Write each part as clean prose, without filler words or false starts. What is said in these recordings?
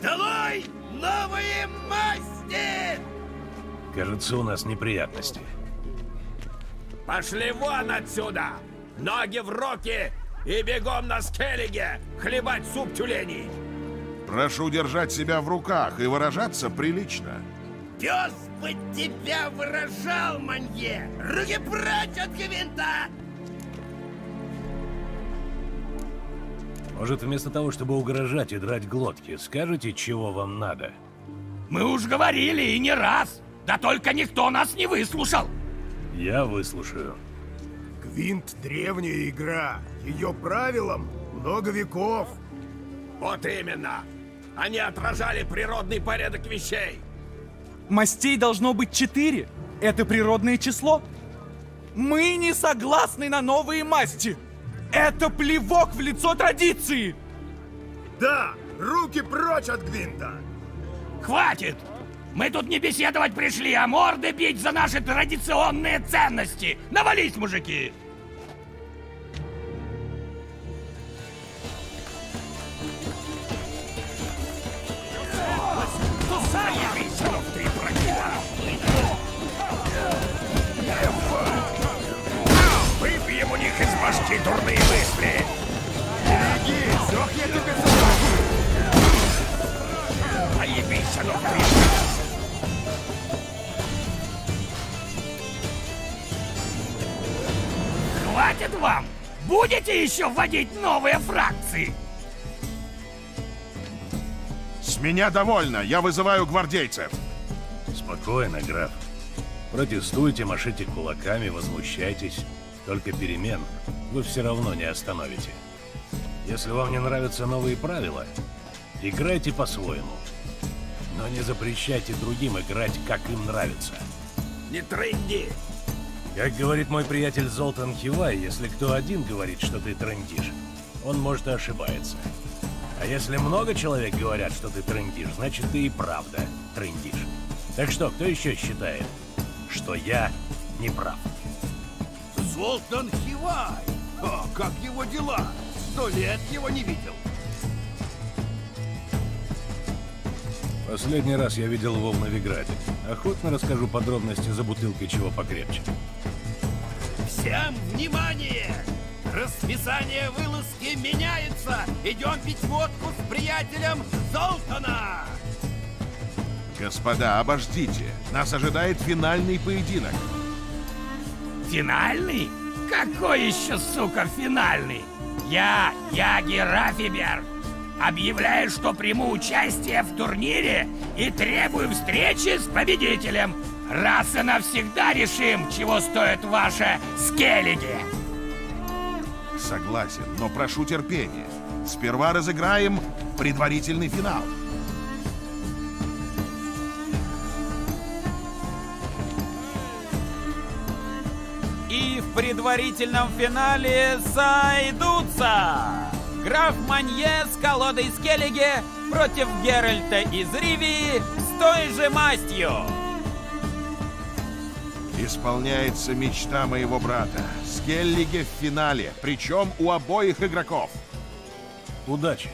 Долой новые масти! Кажется, у нас неприятности. Пошли вон отсюда! Ноги в руки и бегом на Скеллиге хлебать суп тюленей! Прошу держать себя в руках и выражаться прилично. Пес бы тебя выражал, манье! Руки прочь от Гвинта! Может, вместо того, чтобы угрожать и драть глотки, скажете, чего вам надо? Мы уж говорили и не раз! Да только никто нас не выслушал! Я выслушаю. Гвинт — древняя игра. Ее правилам много веков. Вот именно! Они отражали природный порядок вещей! Мастей должно быть 4. Это природное число. Мы не согласны на новые масти. Это плевок в лицо традиции. Да, руки прочь от Гвинта. Хватит! Мы тут не беседовать пришли, а морды бить за наши традиционные ценности! Навались, мужики! Выбьем у них из башки дурные мысли! Береги, сох я тебе Поебись, оно в Хватит вам! Будете еще вводить новые фракции? С меня довольно, я вызываю гвардейцев. Спокойно, граф. Протестуйте, машите кулаками, возмущайтесь. Только перемен вы все равно не остановите. Если вам не нравятся новые правила, играйте по-своему. Но не запрещайте другим играть, как им нравится. Не трынди! Как говорит мой приятель Золтан Хивай, если кто один говорит, что ты трындишь, он, может, и ошибается. А если много человек говорят, что ты трындишь, значит, ты и правда трындишь. Так что, кто еще считает, что я не прав? Золтан Хивай! А как его дела? 100 лет его не видел. Последний раз я видел его в Новиграде. Охотно расскажу подробности за бутылкой чего покрепче. Всем внимание! Расписание вылазки меняется! Идем пить водку с приятелем Золтана! Господа, обождите. Нас ожидает финальный поединок. Финальный? Какой еще, сука, финальный? Я Рафиберг, объявляю, что приму участие в турнире и требую встречи с победителем. Раз и навсегда решим, чего стоит ваше Скеллиги. Согласен, но прошу терпения. Сперва разыграем предварительный финал. И в предварительном финале сойдутся граф Манье с колодой Скеллиги против Геральта из Ривии с той же мастью. Исполняется мечта моего брата. Скеллиге в финале, причем у обоих игроков. Удачи!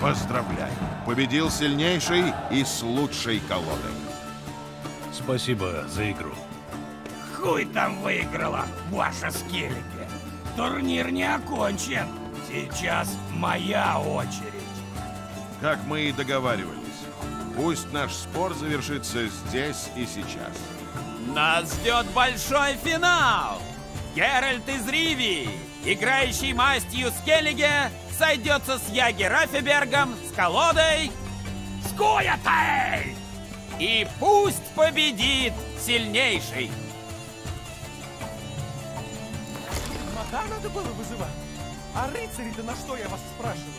Поздравляю. Победил сильнейший и с лучшей колодой. Спасибо за игру. Хуй там выиграла ваша Скеллиге. Турнир не окончен. Сейчас моя очередь. Как мы и договаривались. Пусть наш спор завершится здесь и сейчас. Нас ждет большой финал! Геральт из Ривии, играющий мастью Скеллиге, сойдется с Яги Рафибергом, с колодой Скуятель! и пусть победит сильнейший! Мода надо было вызывать. А рыцари-то на что, я вас спрашиваю?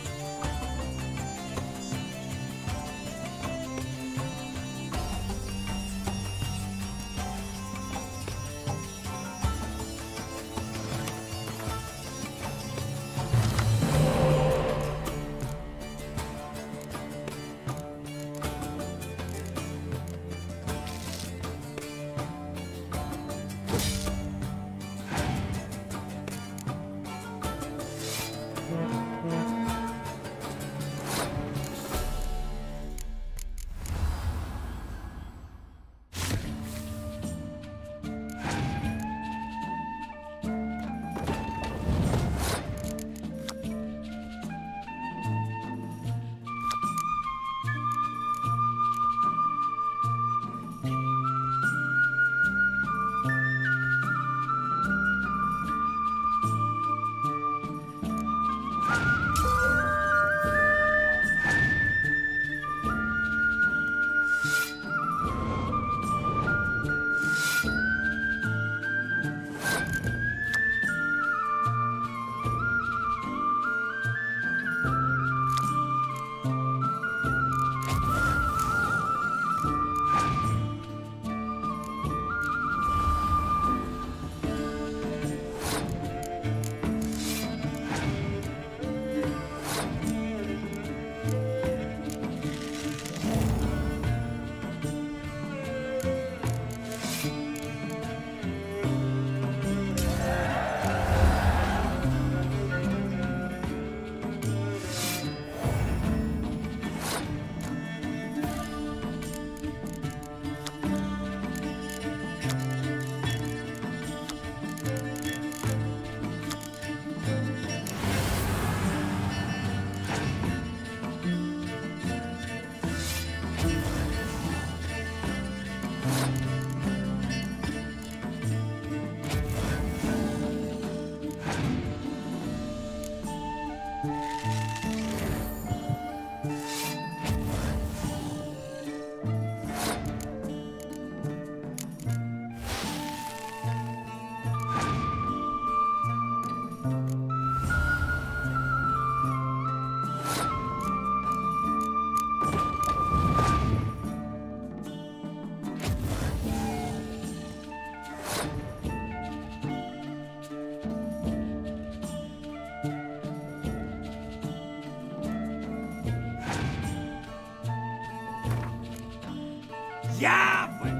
Явы!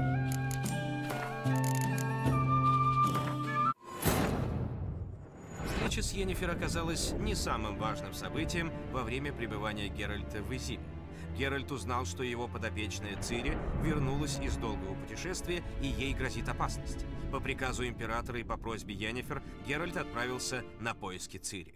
Встреча с Йеннифер оказалась не самым важным событием во время пребывания Геральта в Изиме. Геральт узнал, что его подопечная Цири вернулась из долгого путешествия, и ей грозит опасность. По приказу императора и по просьбе Йеннифер Геральт отправился на поиски Цири.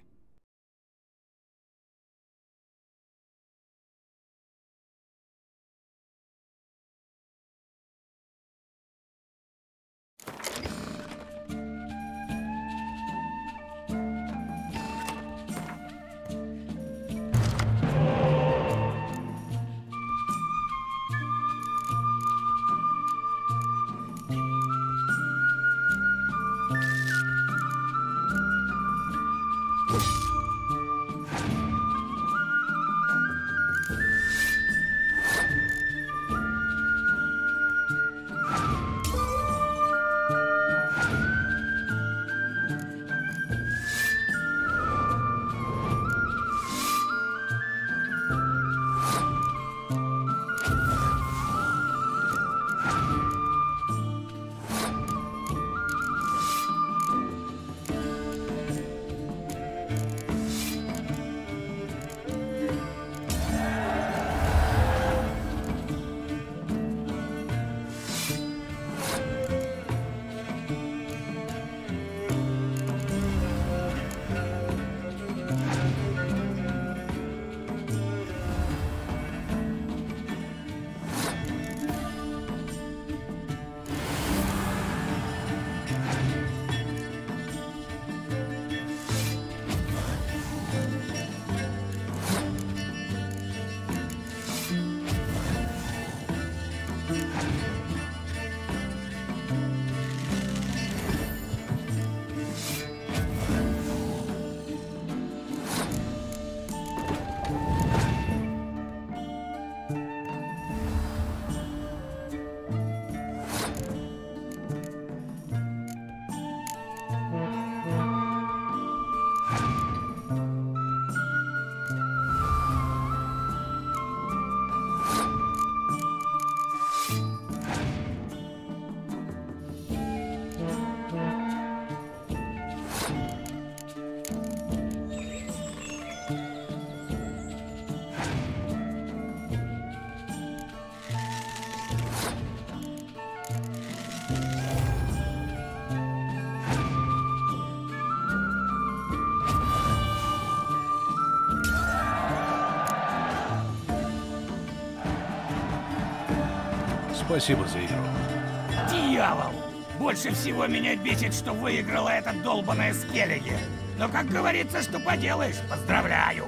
Спасибо за игру. Дьявол! Больше всего меня бесит, что выиграла эта долбаная Скеллиги. Но, как говорится, что поделаешь, поздравляю.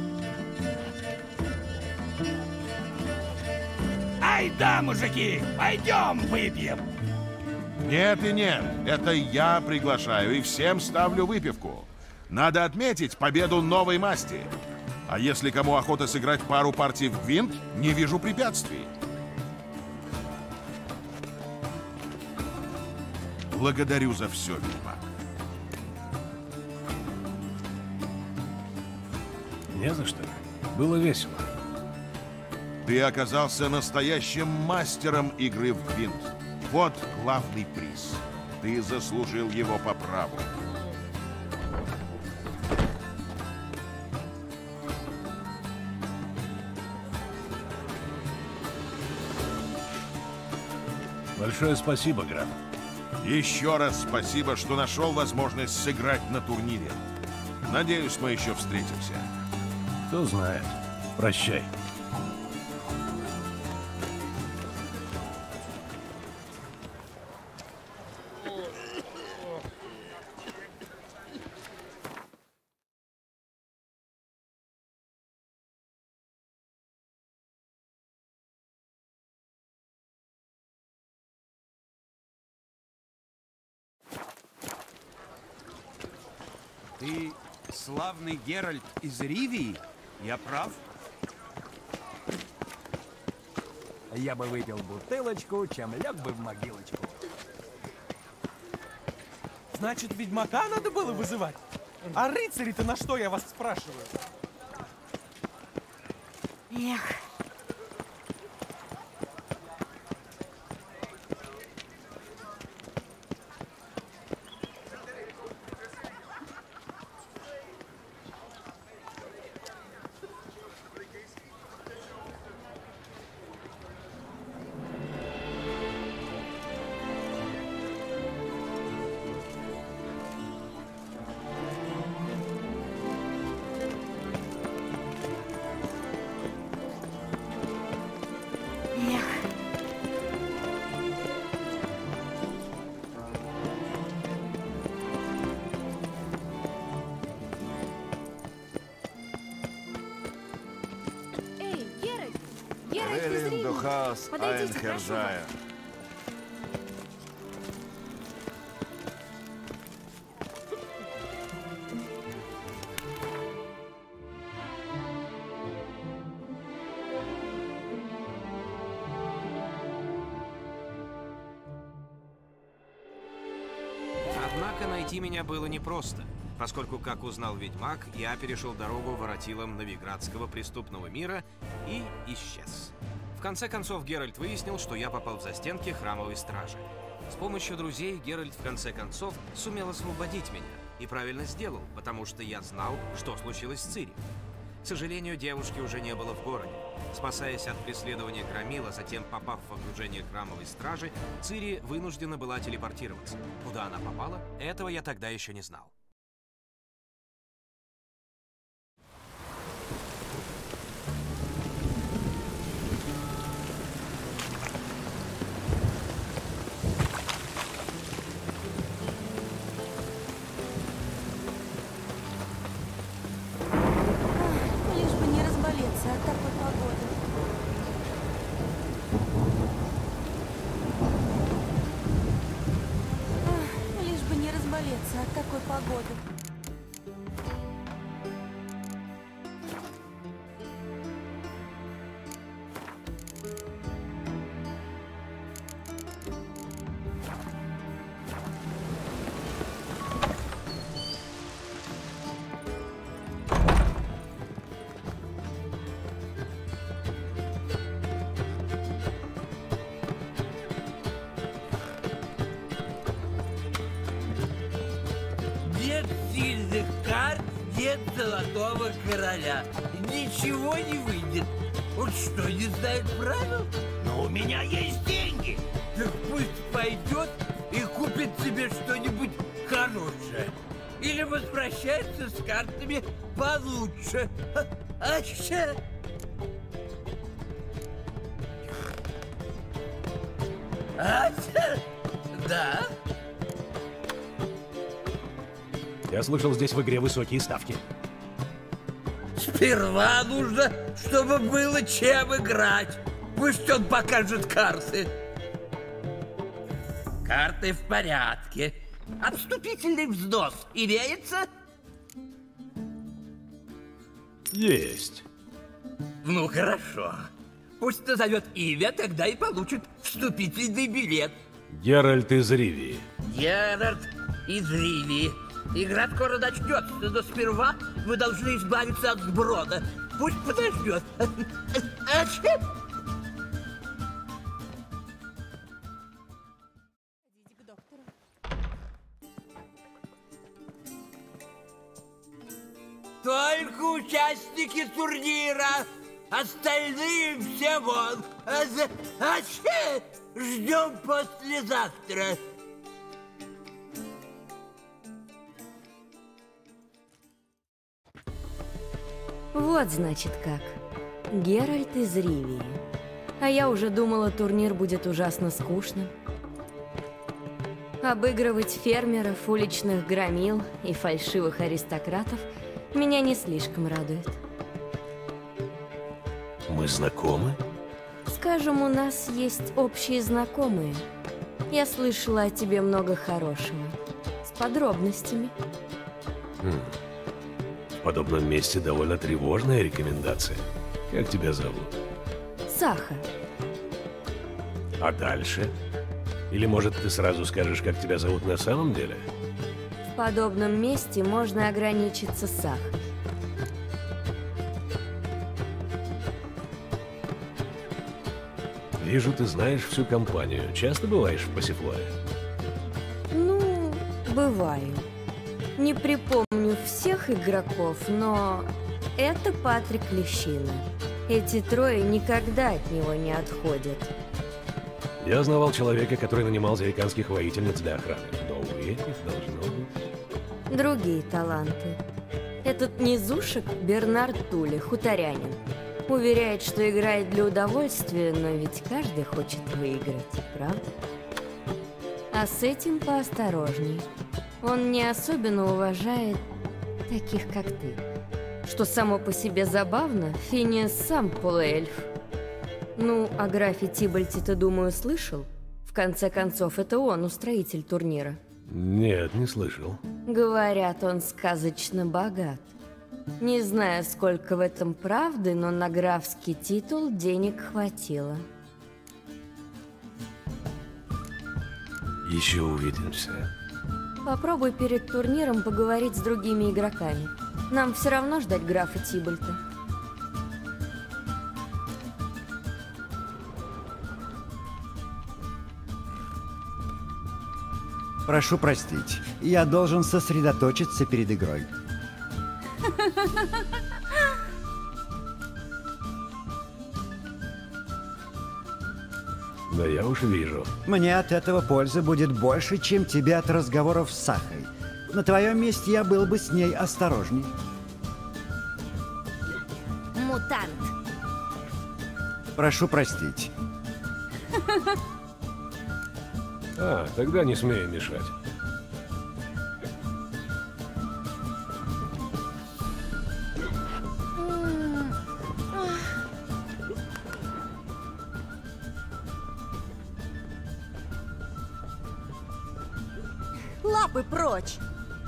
Ай да, мужики, пойдем выпьем. Нет и нет, это я приглашаю и всем ставлю выпивку. Надо отметить победу новой масти. А если кому охота сыграть пару партий в гвинт, не вижу препятствий. Благодарю за все, Ведьмак. Не за что. Было весело. Ты оказался настоящим мастером игры в гвинт. Вот главный приз. Ты заслужил его по праву. Большое спасибо, граф. Еще раз спасибо, что нашел возможность сыграть на турнире. Надеюсь, мы еще встретимся. Кто знает. Прощай. Ты славный Геральт из Ривии? Я прав? Я бы выпил бутылочку, чем лег бы в могилочку. Значит, ведьмака надо было вызывать? А рыцари-то на что, я вас спрашиваю? Эх. Подойдите, прошу вас. Однако найти меня было непросто, поскольку, как узнал Ведьмак, я перешел дорогу воротилам новиградского преступного мира и исчез. В конце концов, Геральт выяснил, что я попал в застенки храмовой стражи. С помощью друзей Геральт в конце концов сумел освободить меня. И правильно сделал, потому что я знал, что случилось с Цири. К сожалению, девушки уже не было в городе. Спасаясь от преследования громила, затем попав в окружение храмовой стражи, Цири вынуждена была телепортироваться. Куда она попала, этого я тогда еще не знал. От такой погоды. Лишь бы не разболеться от такой погоды. Нет золотого короля. Ничего не выйдет. Он что, не знает правил? Но у меня есть деньги. Так пусть пойдет и купит себе что-нибудь хорошее. Или возвращается с картами получше. Да? Я слышал, здесь в игре высокие ставки. Сперва нужно, чтобы было чем играть. Пусть он покажет карты. Карты в порядке. Отступительный взнос имеется? Есть. Ну, хорошо. Пусть назовет имя, тогда и получит вступительный билет. Геральт из Ривии. Геральт из Ривии. Игра скоро начнется, но сперва мы должны избавиться от сброда. Пусть подождет. Только участники турнира. Остальные все вон. Ждем послезавтра. Вот, значит, как. Геральт из Ривии. А я уже думала, турнир будет ужасно скучным. Обыгрывать фермеров, уличных громил и фальшивых аристократов меня не слишком радует. Мы знакомы? Скажем, у нас есть общие знакомые. Я слышала о тебе много хорошего. С подробностями. В подобном месте довольно тревожная рекомендация. Как тебя зовут? Саха. А дальше? Или, может, ты сразу скажешь, как тебя зовут на самом деле? В подобном месте можно ограничиться Сахой. Вижу, ты знаешь всю компанию. Часто бываешь в Пассифлое? Ну, бываю. Не припомню всех игроков, но это Патрик Лещина. Эти трое никогда от него не отходят. Я знавал человека, который нанимал зариканских воительниц для охраны. Но у этих должно быть... Другие таланты. Этот низушек Бернард Тули, хуторянин. Уверяет, что играет для удовольствия, но ведь каждый хочет выиграть, правда? А с этим поосторожней. Он не особенно уважает таких, как ты. Что само по себе забавно, Финиас сам полуэльф. Ну, о графе Тибальте ты, думаю, слышал? В конце концов, это он, устроитель турнира. Нет, не слышал. Говорят, он сказочно богат. Не знаю, сколько в этом правды, но на графский титул денег хватило. Еще увидимся. Попробуй перед турниром поговорить с другими игроками. Нам все равно ждать графа Тибальта. Прошу простить, я должен сосредоточиться перед игрой. Да я уж вижу. Мне от этого пользы будет больше, чем тебе от разговоров с Сахой. На твоем месте я был бы с ней осторожней. Мутант. Прошу простить. А, тогда не смею мешать. Лапы прочь!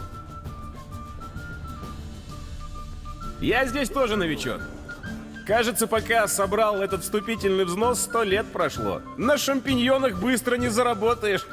Я здесь тоже новичок. Кажется, пока собрал этот вступительный взнос, 100 лет прошло. На шампиньонах быстро не заработаешь.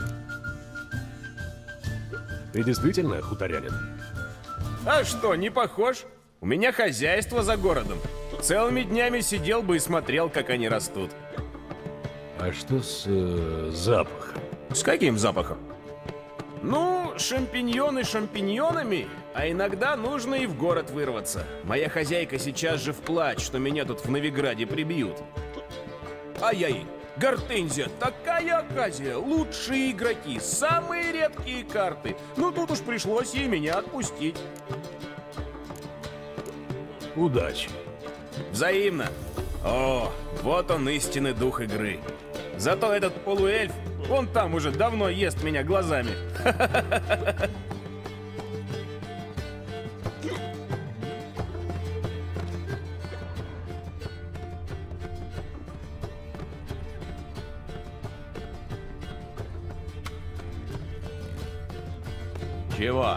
Ты действительно хуторянин? А что, не похож? У меня хозяйство за городом. Целыми днями сидел бы и смотрел, как они растут. А что с запахом? С каким запахом? Ну, шампиньоны шампиньонами, а иногда нужно и в город вырваться. Моя хозяйка сейчас же в плач, что меня тут в Новиграде прибьют. А я ей: Гортензия, такая оказия, лучшие игроки, самые редкие карты. Ну тут уж пришлось ей меня отпустить. Удачи. Взаимно. О, вот он, истинный дух игры. Зато этот полуэльф, он там уже давно ест меня глазами. Чего?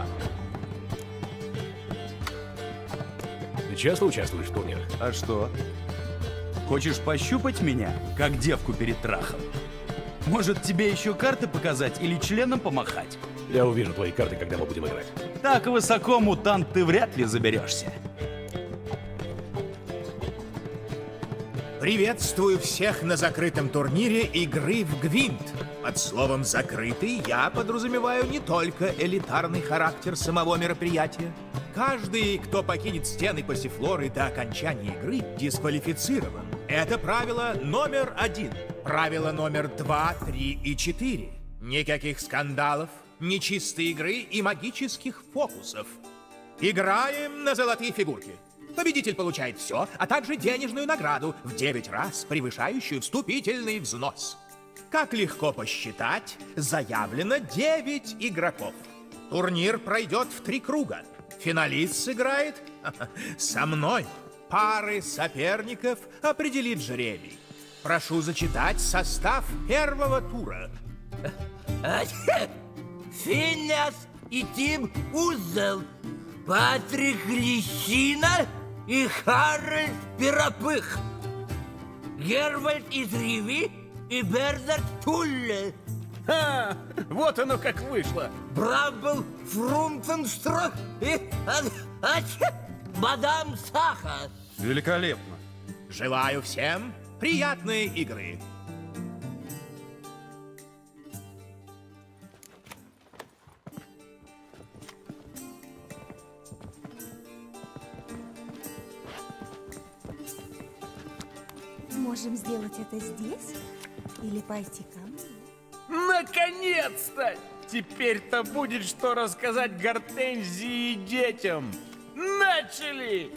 Ты часто участвуешь в турнирах? А что? Хочешь пощупать меня, как девку перед трахом? Может, тебе еще карты показать или членом помахать? Я увижу твои карты, когда мы будем играть. Так высоко, мутант, ты вряд ли заберешься. Приветствую всех на закрытом турнире игры в Гвинт. Под словом «закрытый» я подразумеваю не только элитарный характер самого мероприятия. Каждый, кто покинет стены Пассифлоры до окончания игры, дисквалифицирован. Это правило номер 1. Правило номер 2, 3 и 4. Никаких скандалов, нечистой игры и магических фокусов. Играем на золотые фигурки. Победитель получает все, а также денежную награду в 9 раз превышающую вступительный взнос. Как легко посчитать, заявлено 9 игроков. Турнир пройдет в 3 круга. Финалист сыграет со мной. Пары соперников определит жребий. Прошу зачитать состав первого тура. Финес и Тим Узел, Патрик Лисина и Харальд Пиропых, Гервальд из Риви и Бернард Тулле. Ха! Вот оно как вышло. Брамбл Фрумпенстрох и мадам Саха. Великолепно. Желаю всем приятной игры. Можем сделать это здесь или пойти ко мне? Наконец-то! Теперь-то будет что рассказать Гортензии и детям. Начали!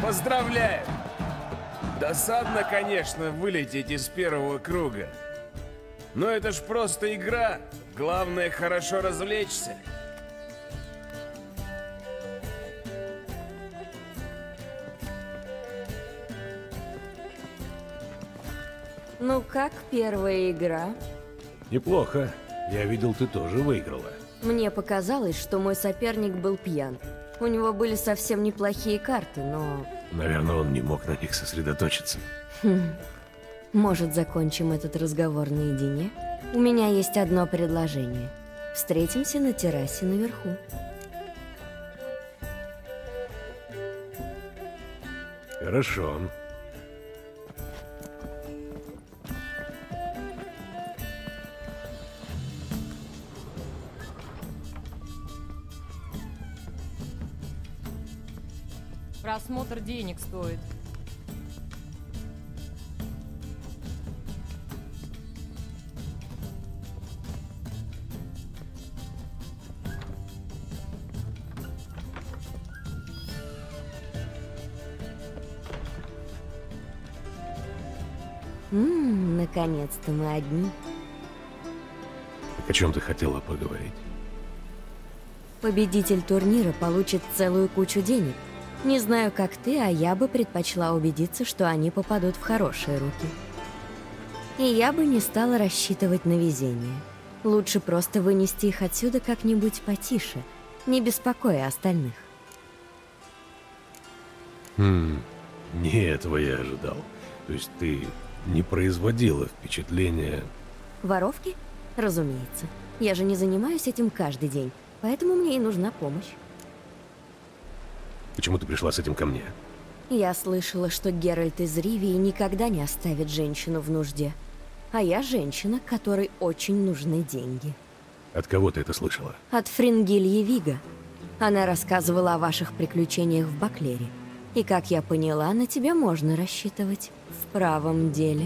Поздравляю! Досадно, конечно, вылететь из первого круга. Но это ж просто игра. Главное, хорошо развлечься. Ну как первая игра? Неплохо. Я видел, ты тоже выиграла. Мне показалось, что мой соперник был пьян. У него были совсем неплохие карты, но... Наверное, он не мог на них сосредоточиться. Может, закончим этот разговор наедине? У меня есть одно предложение. Встретимся на террасе наверху. Хорошо. Просмотр денег стоит. Наконец-то мы одни. Так о чем ты хотела поговорить? Победитель турнира получит целую кучу денег. Не знаю, как ты, а я бы предпочла убедиться, что они попадут в хорошие руки. И я бы не стала рассчитывать на везение. Лучше просто вынести их отсюда как-нибудь потише, не беспокоя остальных. Не этого я ожидал. То есть ты не производила впечатления... Воровки? Разумеется. Я же не занимаюсь этим каждый день, поэтому мне и нужна помощь. Почему ты пришла с этим ко мне? Я слышала, что Геральт из Ривии никогда не оставит женщину в нужде. А я женщина, которой очень нужны деньги. От кого ты это слышала? От Фрингильи Вига. Она рассказывала о ваших приключениях в Баклере. И, как я поняла, на тебя можно рассчитывать в правом деле.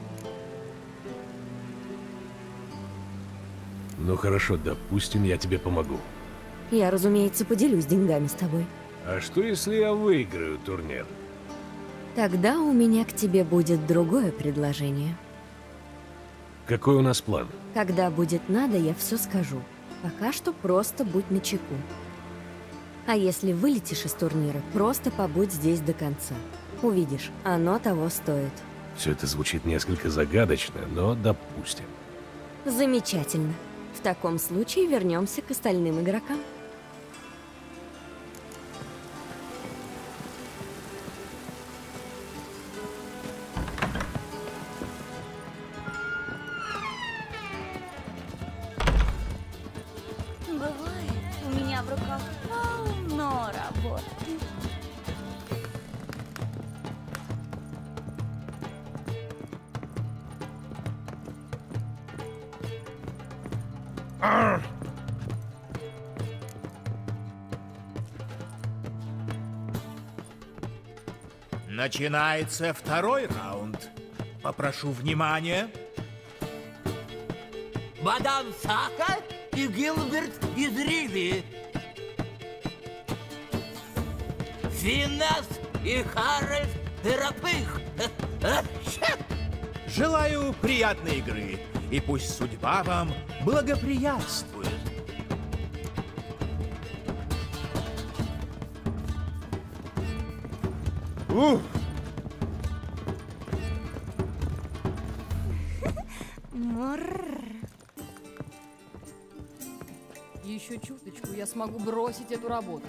Ну хорошо, допустим, я тебе помогу. Я, разумеется, поделюсь деньгами с тобой. А что, если я выиграю турнир? Тогда у меня к тебе будет другое предложение. Какой у нас план? Когда будет надо, я все скажу. Пока что просто будь начеку. А если вылетишь из турнира, просто побудь здесь до конца. Увидишь, оно того стоит. Все это звучит несколько загадочно, но допустим. Замечательно. В таком случае вернемся к остальным игрокам. В руках полно работы. Начинается второй раунд. Попрошу внимания. Мадам Сака и Гилберт из Ривии. Финес и Харальд Терапых. Желаю приятной игры, и пусть судьба вам благоприятствует. Еще чуточку, я смогу бросить эту работу.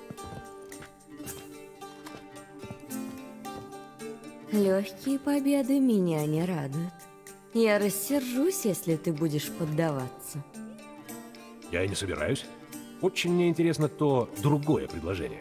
Легкие победы меня не радуют. Я рассержусь, если ты будешь поддаваться. Я и не собираюсь. Очень мне интересно то другое предложение.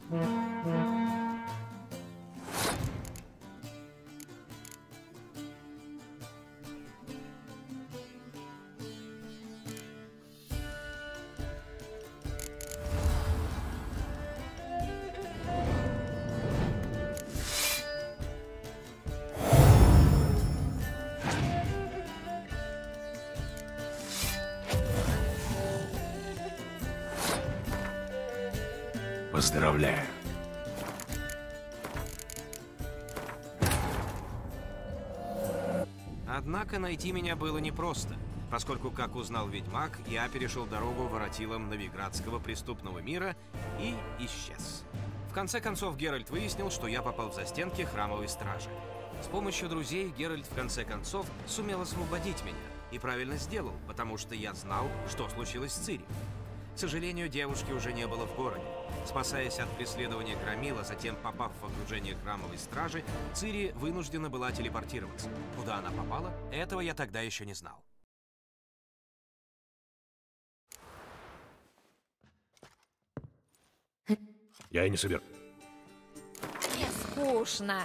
Поздравляю. Однако найти меня было непросто, поскольку, как узнал ведьмак, я перешел дорогу воротилам новиградского преступного мира и исчез. В конце концов, Геральт выяснил, что я попал в застенки храмовой стражи. С помощью друзей Геральт в конце концов сумел освободить меня. И правильно сделал, потому что я знал, что случилось с Цири. К сожалению, девушки уже не было в городе. Спасаясь от преследования Громила, затем попав в окружение храмовой стражи, Цири вынуждена была телепортироваться. Куда она попала, этого я тогда еще не знал. Я и не собираюсь. Мне скучно.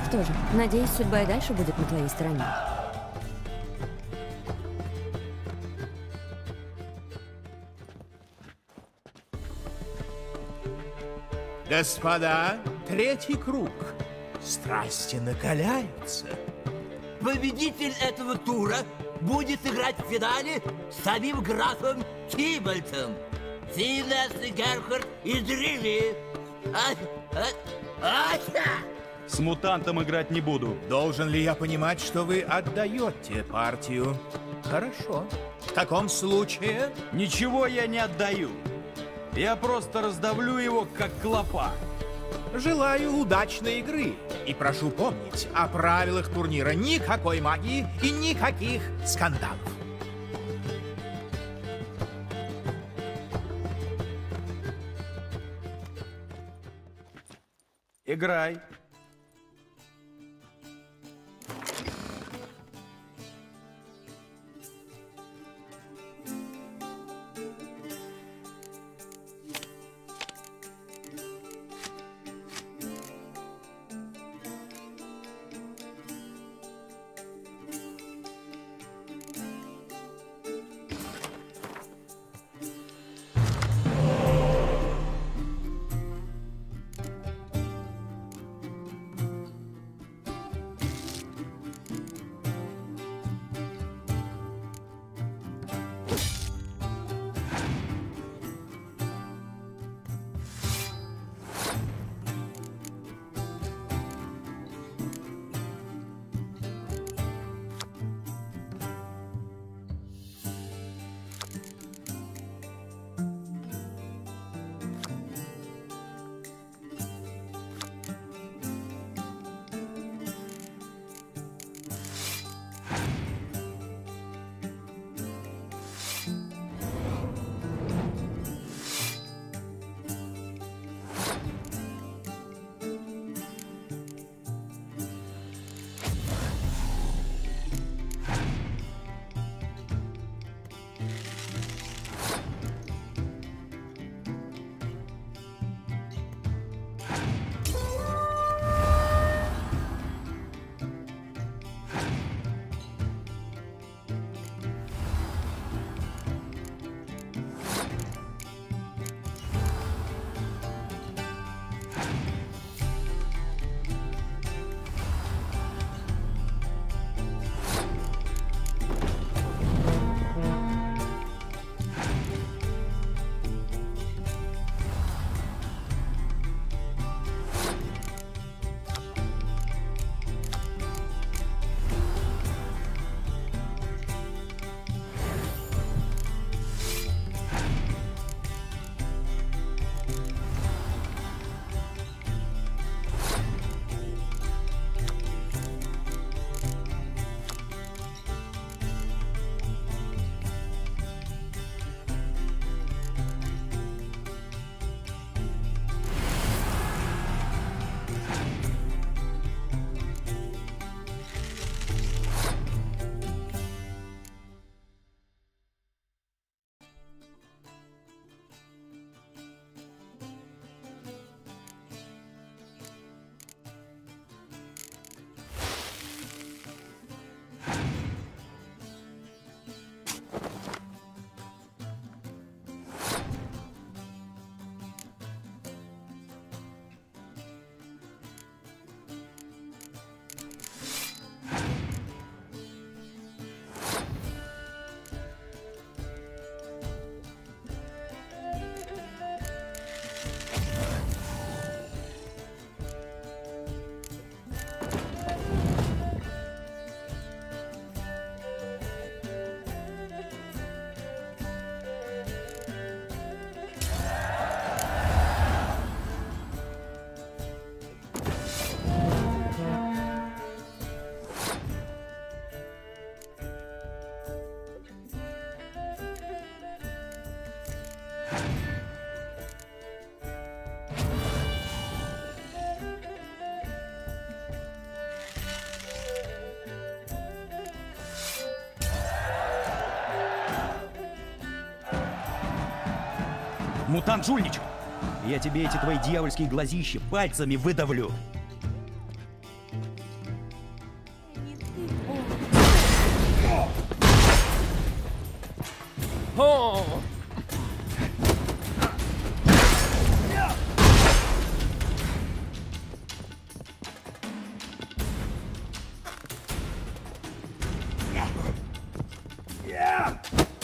Что же, надеюсь, судьба и дальше будет на твоей стороне. Господа, третий круг. Страсти накаляются. Победитель этого тура будет играть в финале с самим графом Тибальтом. Финес, Герхард и Дриви. С мутантом играть не буду. Должен ли я понимать, что вы отдаете партию? Хорошо. В таком случае... Ничего я не отдаю. Я просто раздавлю его, как клопа. Желаю удачной игры. И прошу помнить, о правилах турнира никакой магии и никаких скандалов. Играй. Мутант жульничал. Я тебе эти твои дьявольские глазища пальцами выдавлю. Гриффиндор!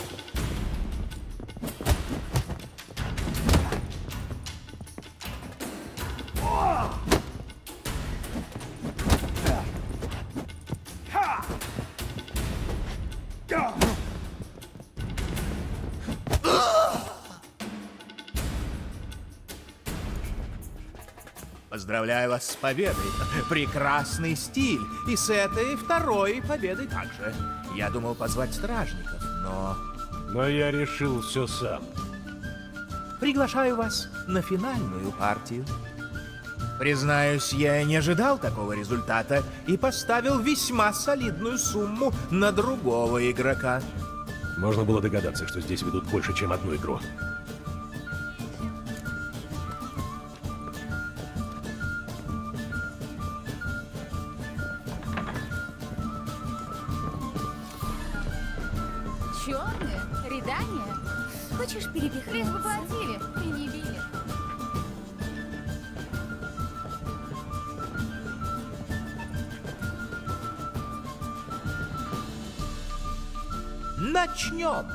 Поздравляю вас с победой. Прекрасный стиль. И с этой второй победой также. Я думал позвать стражников, но... Но я решил все сам. Приглашаю вас на финальную партию. Признаюсь, я не ожидал такого результата и поставил весьма солидную сумму на другого игрока. Можно было догадаться, что здесь ведут больше, чем одну игру. Черные? Рядание? Хочешь перепихнуться? Лишь бы платили и не били. Начнем!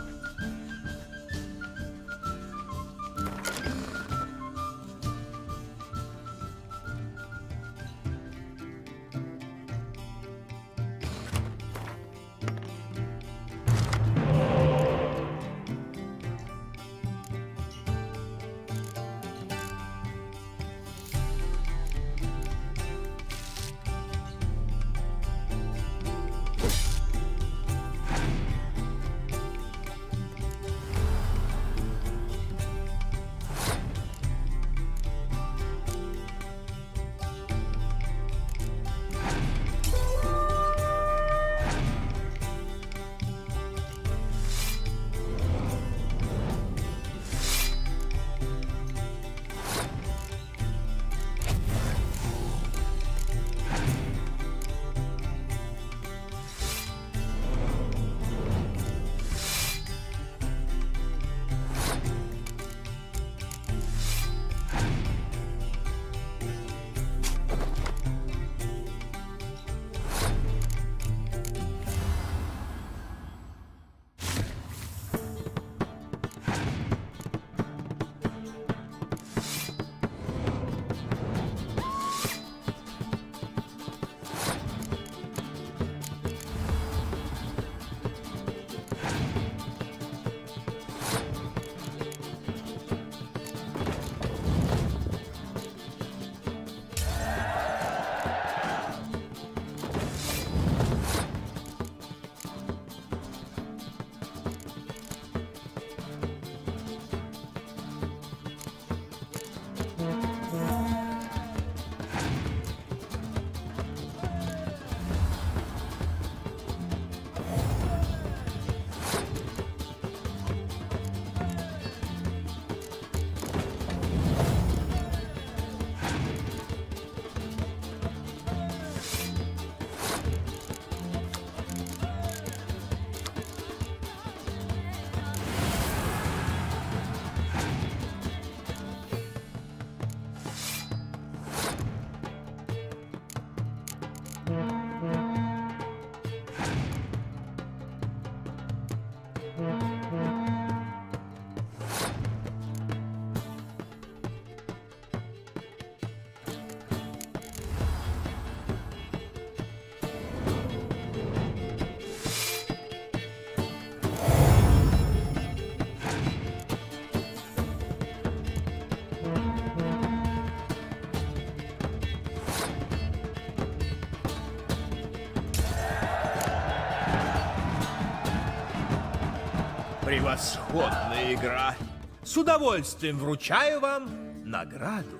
Превосходная игра. С удовольствием вручаю вам награду.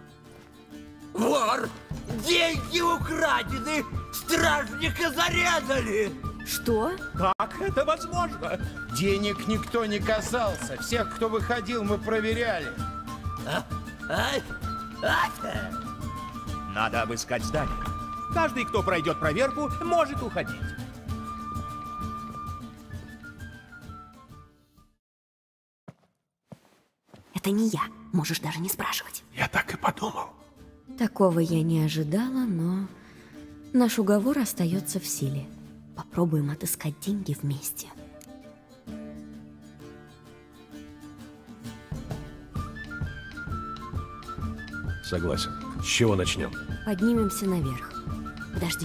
Вор! Деньги украдены! Стражника зарезали! Что? Как это возможно? Денег никто не касался. Всех, кто выходил, мы проверяли. Надо обыскать здание. Каждый, кто пройдет проверку, может уходить. Это не я. Можешь даже не спрашивать. Я так и подумал. Такого я не ожидала, но наш уговор остается в силе. Попробуем отыскать деньги вместе. Согласен. С чего начнем? Поднимемся наверх. Подожди.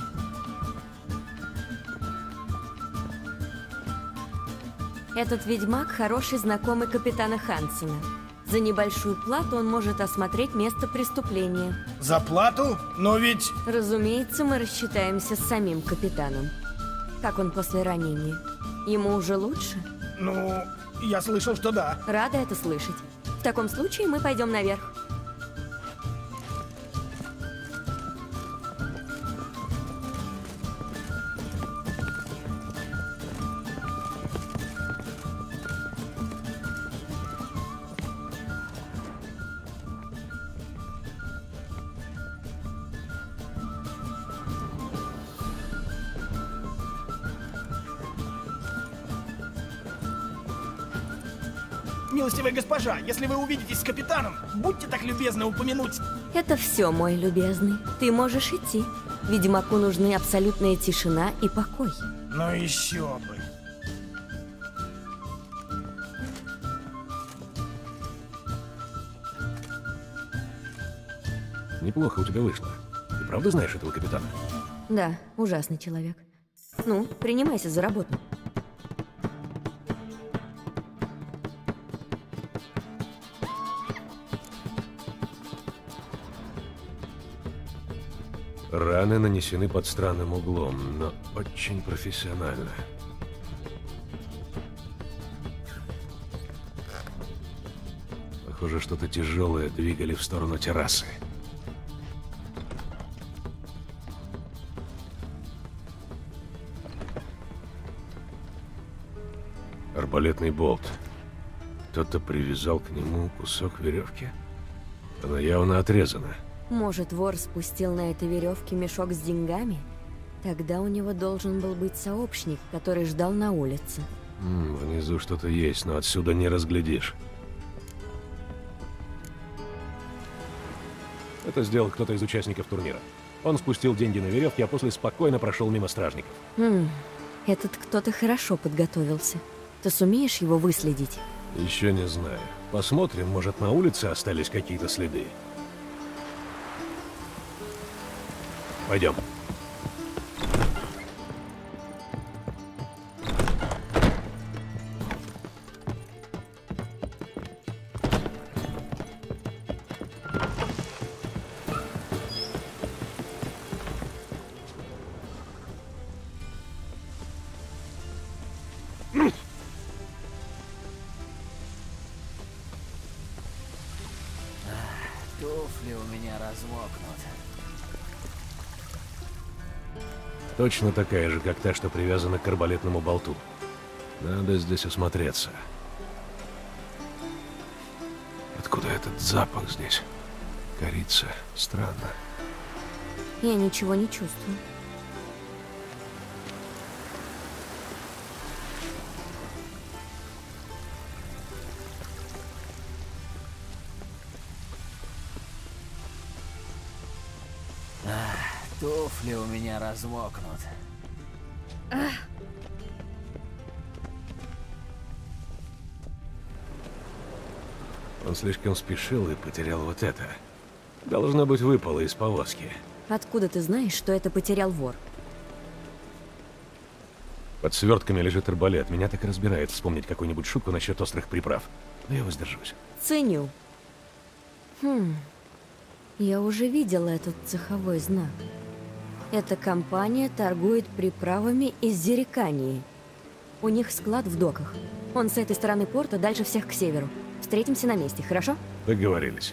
Этот ведьмак хороший знакомый капитана Хансена. За небольшую плату он может осмотреть место преступления. За плату? Но ведь... Разумеется, мы рассчитаемся с самим капитаном. Как он после ранения? Ему уже лучше? Ну, я слышал, что да. Рада это слышать. В таком случае мы пойдем наверх. Милостивая госпожа, если вы увидитесь с капитаном, будьте так любезны упомянуть... Это все, мой любезный. Ты можешь идти. Ведьмаку нужны абсолютная тишина и покой. Ну еще бы. Неплохо у тебя вышло. Ты правда знаешь этого капитана? Да, ужасный человек. Ну, принимайся за работу. Раны нанесены под странным углом, но очень профессионально. Похоже, что-то тяжелое двигали в сторону террасы. Арбалетный болт. Кто-то привязал к нему кусок веревки. Она явно отрезана. Может, вор спустил на этой веревке мешок с деньгами? Тогда у него должен был быть сообщник, который ждал на улице. Внизу что-то есть, но отсюда не разглядишь. Это сделал кто-то из участников турнира. Он спустил деньги на веревке, а после спокойно прошел мимо стражников. Этот кто-то хорошо подготовился. Ты сумеешь его выследить? Еще не знаю. Посмотрим, может, на улице остались какие-то следы. Пойдем. Туфли у меня размокнут. Точно такая же, как та, что привязана к арбалетному болту. Надо здесь осмотреться. Откуда этот запах здесь? Корица. Странно. Я ничего не чувствую. Туфли у меня размокнут. Он слишком спешил и потерял вот это. Должно быть, выпало из повозки. Откуда ты знаешь, что это потерял вор? Под свертками лежит арбалет. Меня так и разбирает вспомнить какую-нибудь шутку насчет острых приправ. Но я воздержусь. Ценю. Я уже видела этот цеховой знак. Эта компания торгует приправами из Зерикании. У них склад в доках. Он с этой стороны порта, дальше всех к северу. Встретимся на месте, хорошо? Договорились.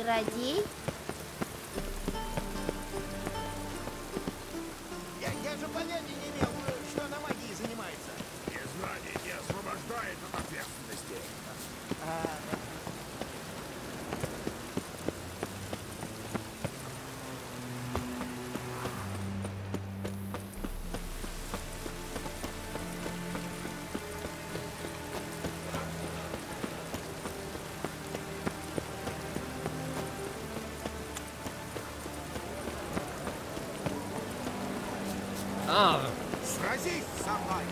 чародей? Я же понятия не имел, что она магией занимается. Незнание не освобождает от ответственности. Сразись со мной!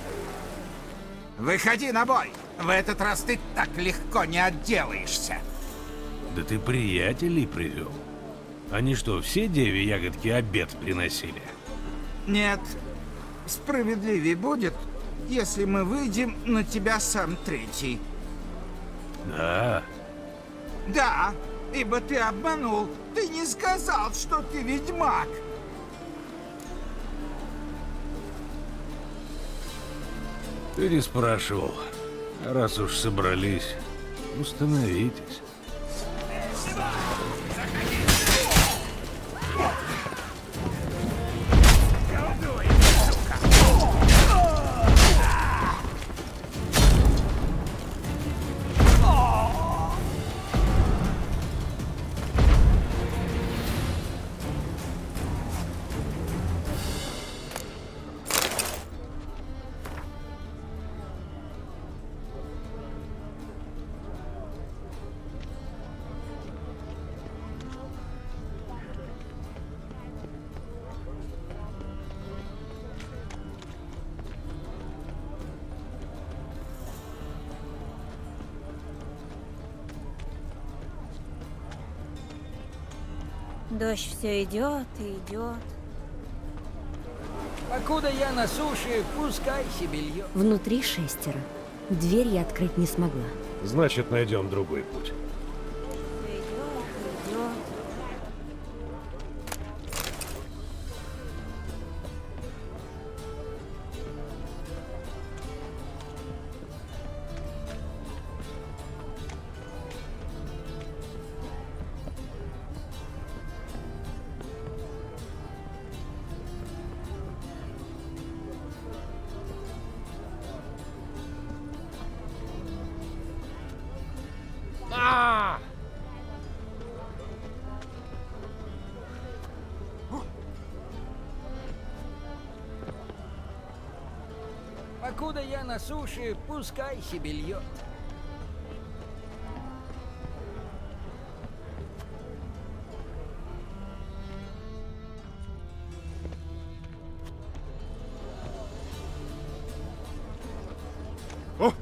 Выходи на бой! В этот раз ты так легко не отделаешься. Да ты приятелей привел. Они что, все деве ягодки обед приносили? Нет. Справедливее будет, если мы выйдем на тебя сам третий. Да. Да, ибо ты обманул. Ты не сказал, что ты ведьмак. Переспрашивал. Раз уж собрались, установитесь. Дождь все идет и идет. Покуда я на суше, пускай себе льет. Внутри 6. Дверь я открыть не смогла. Значит, найдем другой путь. Покуда я на суше, пускай себе льет. О!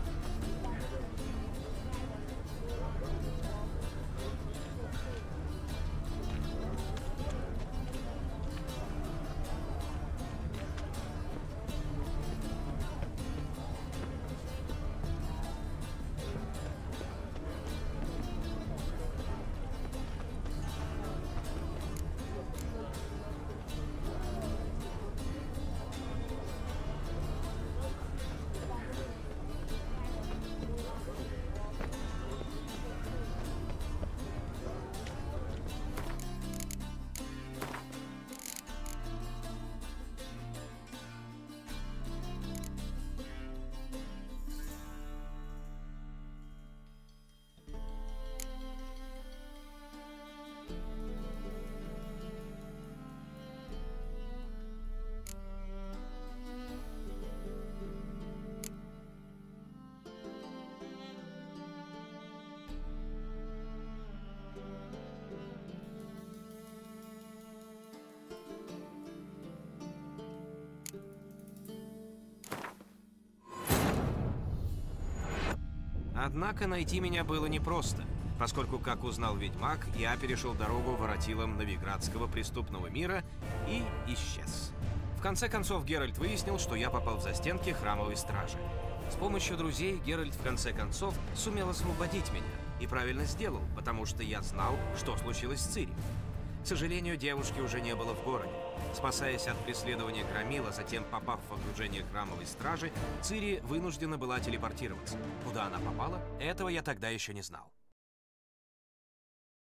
Однако найти меня было непросто, поскольку, как узнал ведьмак, я перешел дорогу воротилам новиградского преступного мира и исчез. В конце концов, Геральт выяснил, что я попал в застенки храмовой стражи. С помощью друзей Геральт в конце концов сумел освободить меня. И правильно сделал, потому что я знал, что случилось с Цири. К сожалению, девушки уже не было в городе. Спасаясь от преследования Громила, затем попав в окружение храмовой стражи, Цири вынуждена была телепортироваться. Куда она попала, этого я тогда еще не знал.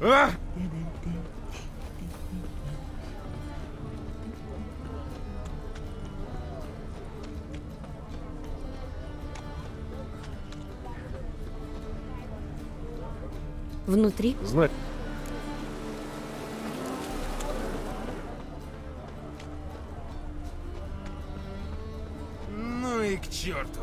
А? Внутри? Знать. Ну и к черту.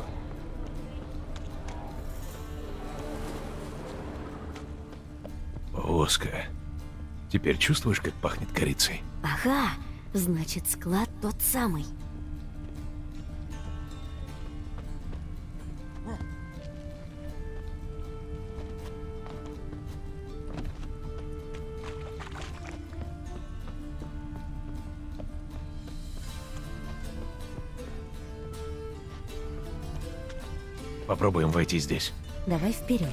Оска. Теперь чувствуешь, как пахнет корицей? Ага, значит, склад тот самый. Попробуем войти здесь. Давай вперед.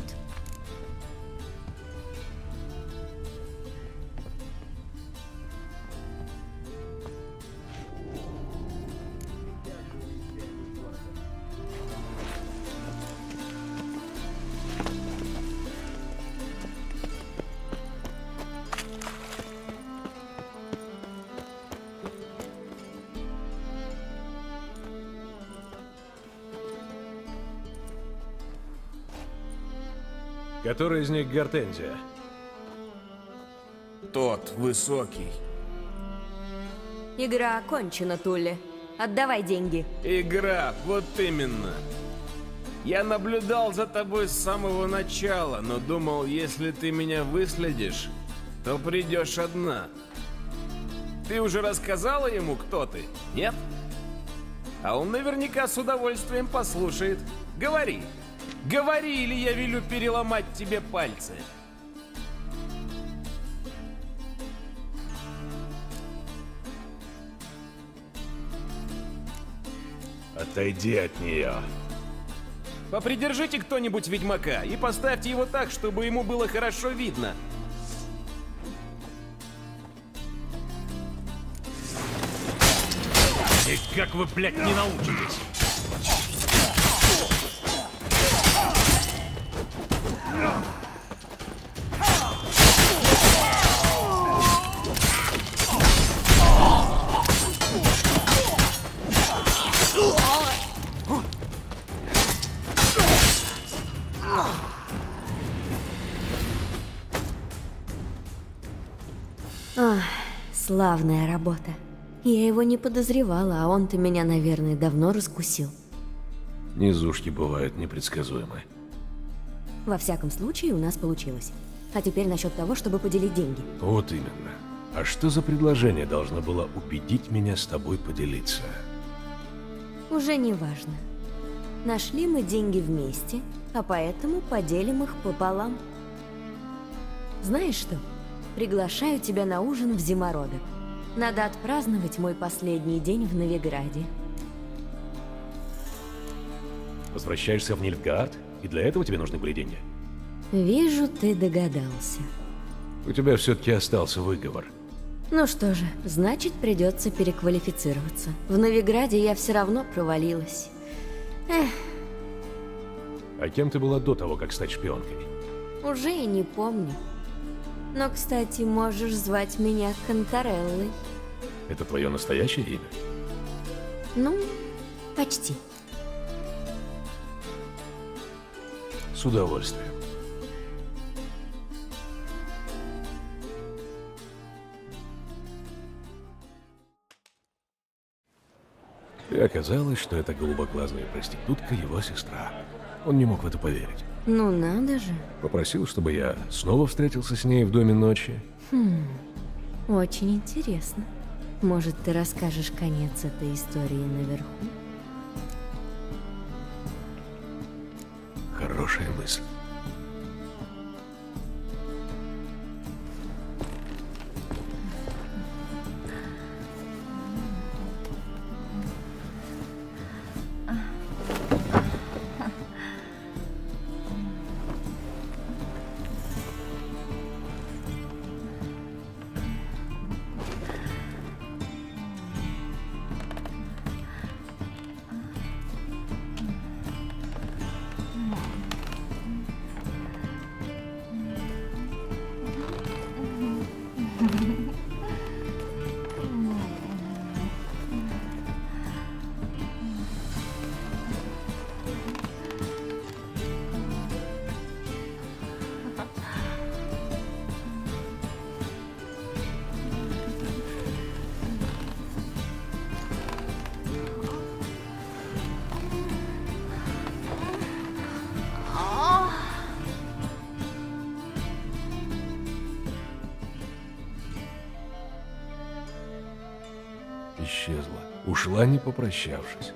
Который из них Гортензия? Тот высокий. Игра окончена, Тулли. Отдавай деньги. Игра, вот именно. Я наблюдал за тобой с самого начала, но думал, если ты меня выследишь, то придешь одна. Ты уже рассказала ему, кто ты, нет? А он наверняка с удовольствием послушает. Говори. Говори, или я велю переломать тебе пальцы. Отойди от нее. Попридержите кто-нибудь ведьмака и поставьте его так, чтобы ему было хорошо видно. И как вы, блядь, не научитесь? Ах, славная работа. Я его не подозревала, а он-то меня, наверное, давно раскусил. Низушки бывают непредсказуемы. Во всяком случае, у нас получилось. А теперь насчет того, чтобы поделить деньги. Вот именно. А что за предложение должно было убедить меня с тобой поделиться? Уже не важно. Нашли мы деньги вместе, а поэтому поделим их пополам. Знаешь что? Приглашаю тебя на ужин в Зимородок. Надо отпраздновать мой последний день в Новиграде. Возвращаешься в Нильфгаард? И для этого тебе нужны были деньги? Вижу, ты догадался. У тебя все-таки остался выговор. Ну что же, значит, придется переквалифицироваться. В Новиграде я все равно провалилась. Эх. А кем ты была до того, как стать шпионкой? Уже и не помню. Но, кстати, можешь звать меня Контореллой. Это твое настоящее имя? Ну, почти. С удовольствием. И оказалось, что эта голубоглазая проститутка его сестра. Он не мог в это поверить. Ну надо же. Попросил, чтобы я снова встретился с ней в доме ночи. Очень интересно. Может, ты расскажешь конец этой истории наверху? Хорошая мысль. исчезла. Ушла, не попрощавшись.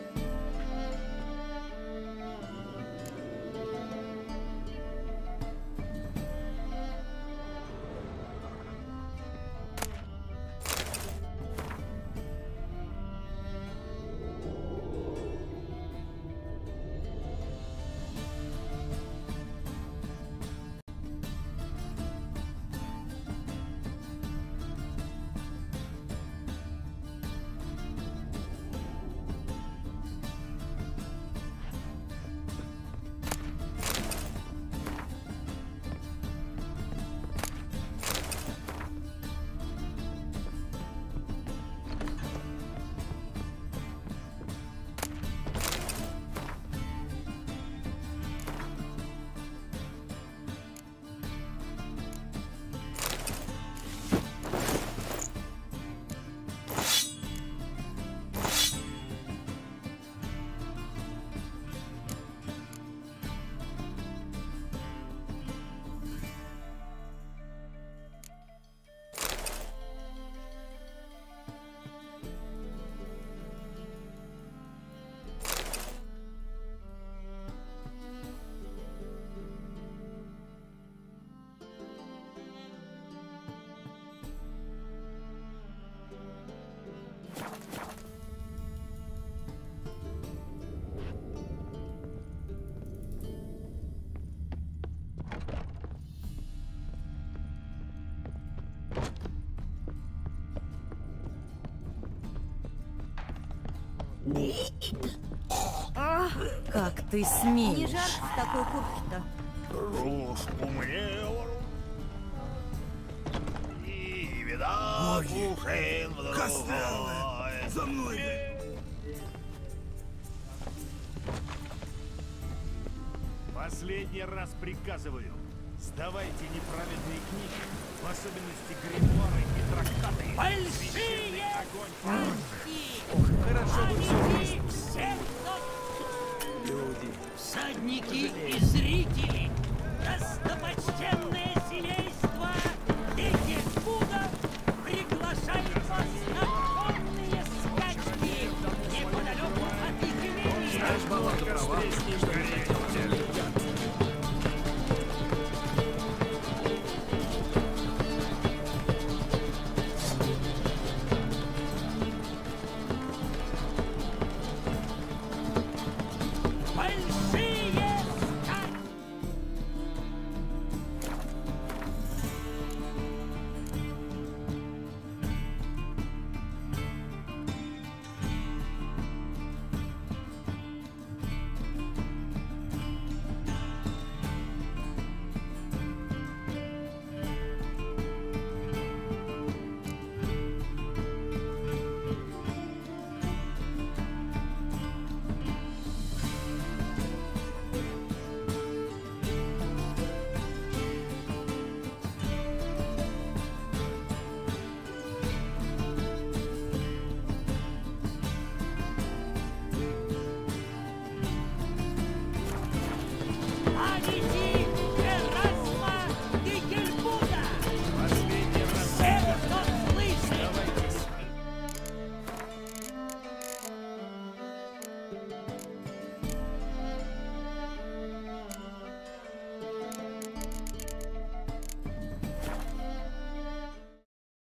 Ах, как ты смеешь? Не жарко в такой куртке-то. Костелло, за мной! Последний раз приказываю. Сдавайте неправедные книги, в особенности гримуары и трактаты. Большие! Ох, хорошо бы все вместе. Люди, всадники и зрители!